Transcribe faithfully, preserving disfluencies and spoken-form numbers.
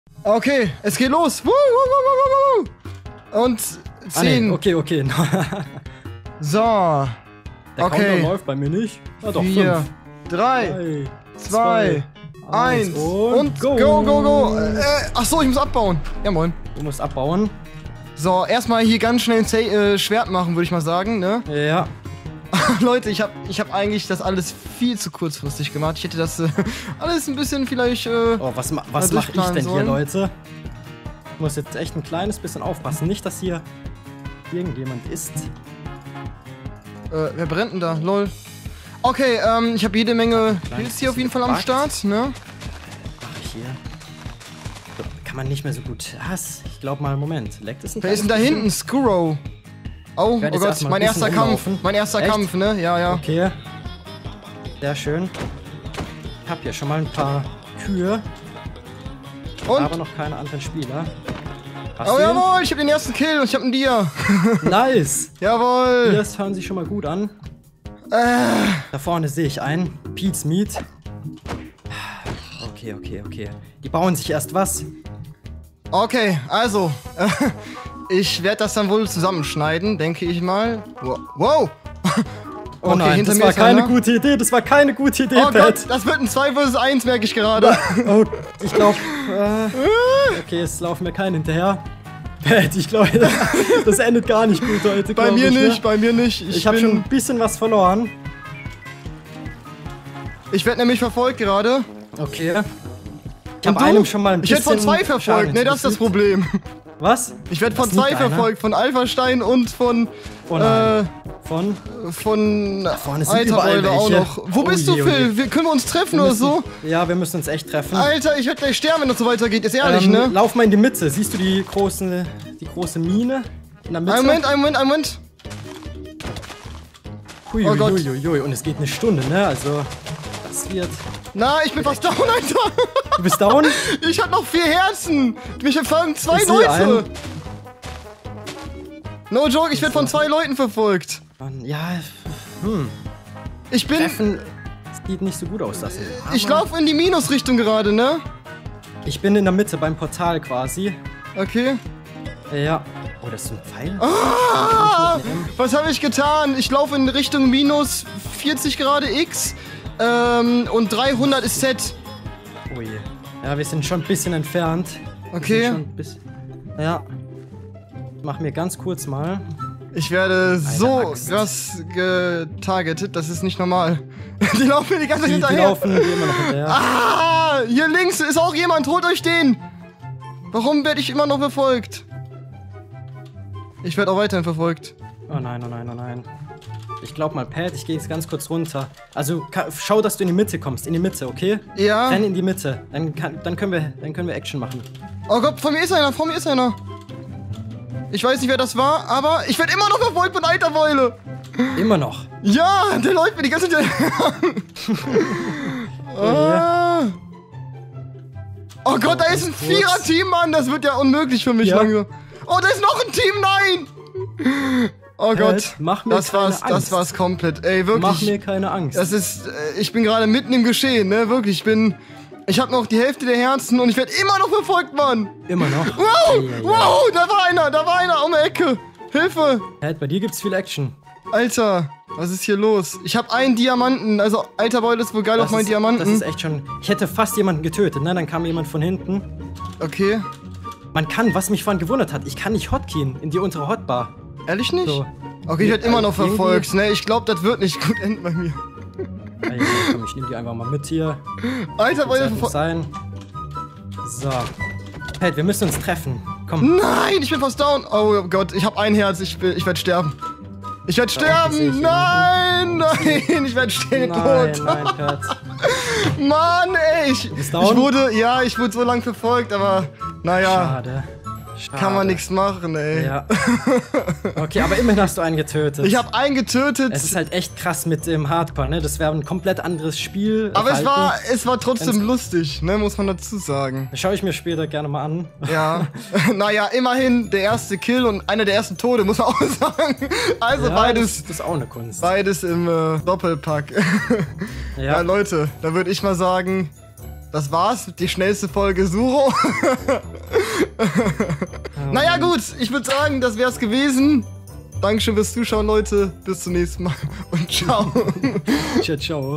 Okay, es geht los. Woo, woo, woo, woo, woo. Und zehn. Ah, nee. Okay, okay. So. Der okay. Countdown läuft bei mir nicht. Ja, doch, Vier, fünf. drei, Drei, zwei, eins und, und go, go, go. go. Äh, achso, ich muss abbauen. Ja, moin. Du musst abbauen. So, erstmal hier ganz schnell ein Z äh, Schwert machen, würde ich mal sagen, ne? Ja. Leute, ich habe ich hab eigentlich das alles viel zu kurzfristig gemacht. Ich hätte das äh, alles ein bisschen vielleicht. Äh, oh, was ma was mache ich denn hier, Leute? Ich muss jetzt echt ein kleines bisschen aufpassen. Nicht, dass hier irgendjemand ist. Äh, wer brennt denn da? Lol. Okay, ähm, ich habe jede Menge Pilze hier auf jeden Fall am Backt. Start, ne? Ach, hier. So, kann man nicht mehr so gut. Was? Ich glaube mal, Moment. Leckt es ein Wer ist denn da hinten? Skuro. Oh, oh Gott, mein erster Kampf. Mein erster Echt? Kampf, ne? Ja, ja. Okay. Sehr schön. Ich habe hier schon mal ein paar Kühe. Und? Aber noch keine anderen Spieler. Hast Oh, du ihn? jawohl, ich habe den ersten Kill und ich habe einen Dia. Nice. Jawohl. Das hören sich schon mal gut an. Äh. Da vorne sehe ich einen. Pete's Meat. Okay, okay, okay. Die bauen sich erst was. Okay, also. Äh, ich werde das dann wohl zusammenschneiden, denke ich mal. Wow. wow. Oh okay, nein, hinter das mir war ist keine einer. gute Idee. Das war keine gute Idee, Oh Pat. Gott, das wird ein zwei versus eins, merke ich gerade. Oh, ich glaube. Äh, okay, es laufen mir keinen hinterher. Pat, ich glaube, das endet gar nicht gut heute. Bei mir ich, nicht, ne? bei mir nicht. Ich, ich habe schon ein bisschen was verloren. Ich werde nämlich verfolgt gerade. Okay. Ich habe einem schon mal ein Ich bisschen. werde von zwei verfolgt, ne, das ist das Problem. Was? Ich werde von Das liegt zwei einer. verfolgt, von Alphastein und von. Oh äh, nein. Von? Von. vorne sind überall Alter, auch welche. noch. Wo Oh bist je, du, oh Phil? je. Wir, können wir uns treffen Wir oder müssen, so? Ja, wir müssen uns echt treffen. Alter, ich werde gleich sterben, wenn das so weitergeht. Ist ehrlich, ähm, ne? Lauf mal in die Mitte. Siehst du die, großen, die große Mine in der Mitte? Ein Moment, ein Moment, ein Moment. Hui, Oh Gott. hui, hui, hui. Und es geht eine Stunde, ne? Also, das wird... Na, ich bin fast down, Alter. Du bist down? Ich hab noch vier Herzen. Mich verfolgen zwei Ich seh Leute. einen. No joke, ich werde von zwei Leuten verfolgt. Mann, ja, hm. Ich bin. Treffen sieht nicht so gut aus, das hier. Ich laufe in die Minusrichtung gerade, ne? Ich bin in der Mitte beim Portal quasi. Okay. Ja. Oh, das ist ein Pfeil? Ah, was habe ich getan? Ich laufe in Richtung minus vierzig Grad X. Ähm, und dreihundert ist Z. Oh je. Ja, wir sind schon ein bisschen entfernt. Wir Okay. sind schon ein bisschen- Ja. Ich mach mir ganz kurz mal. Ich werde so Axt. krass getargetet, das ist nicht normal. Die laufen mir die ganze Zeit Die, die hinterher. laufen mir immer noch hinterher. Ah, hier links ist auch jemand, holt euch den. Warum werde ich immer noch verfolgt? Ich werde auch weiterhin verfolgt. Oh nein, oh nein, oh nein. Ich glaub mal, Pat, ich gehe jetzt ganz kurz runter. Also, ka- schau, dass du in die Mitte kommst. In die Mitte, okay? Ja. Renn in die Mitte. Dann, kann, dann, können wir, dann können wir Action machen. Oh Gott, vor mir ist einer, vor mir ist einer. Ich weiß nicht, wer das war, aber ich werde immer noch verfolgt von Eiterbeule. Immer noch. Ja, der läuft mir die ganze Zeit. ah. Oh Gott, da ist ein kurz. Vierer-Team, Mann. Das wird ja unmöglich für mich Ja. langsam. Oh, da ist noch ein Team, nein. Oh Gott, mach mir das keine war's, das Angst. war's komplett. Ey, wirklich. Mach mir keine Angst. Das ist, äh, ich bin gerade mitten im Geschehen, ne? Wirklich, ich bin, ich habe noch die Hälfte der Herzen und ich werde immer noch verfolgt, Mann. Immer noch. Wow, Ei, ei, ei. wow, da war einer, da war einer um die Ecke. Hilfe. Pat, bei dir gibt's viel Action. Alter, was ist hier los? Ich habe einen Diamanten, also alter Beul ist wohl geil Das auf meinen ist, Diamanten. Das ist echt schon... Ich hätte fast jemanden getötet, ne? Dann kam jemand von hinten. Okay, Man kann, was mich vorhin gewundert hat, ich kann nicht hotkeyen in die untere Hotbar. ehrlich nicht? So. Okay, ich werde immer noch Irgendwie- verfolgt, ne? Ich glaube, das wird nicht gut enden bei mir. Ey, komm, ich nehme die einfach mal mit hier. Alter Beul, Muss verfolgt. sein. So. Pat, wir müssen uns treffen. Komm. Nein, ich bin fast down. Oh Gott, ich habe ein Herz, ich, will- ich werde sterben. Ich werde Da unten sehe sterben. ich Nein, nein, ich werde stehen Nein, tot. nein, Pat. Mann, ey, ich, bist ich down? wurde, ja, ich wurde so lange verfolgt, aber naja, Schade. Schade. kann man nichts machen, ey. Ja. Okay, aber immerhin hast du einen getötet. Ich habe einen getötet, Es ist halt echt krass mit dem Hardcore, ne? Das wäre ein komplett anderes Spiel. aber es war, Verhalten. es war trotzdem Wenn's- lustig, ne, muss man dazu sagen. Das schaue ich mir später gerne mal an. Ja, naja, immerhin der erste Kill und einer der ersten Tode, muss man auch sagen. Also Ja, beides, Das, das ist auch eine Kunst. beides im äh, Doppelpack. Ja. Ja. Leute, da würde ich mal sagen, das war's. Die schnellste Folge Suro. Naja, gut. Ich würde sagen, das wär's gewesen. Dankeschön fürs Zuschauen, Leute. Bis zum nächsten Mal. Und ciao. Ciao, ciao.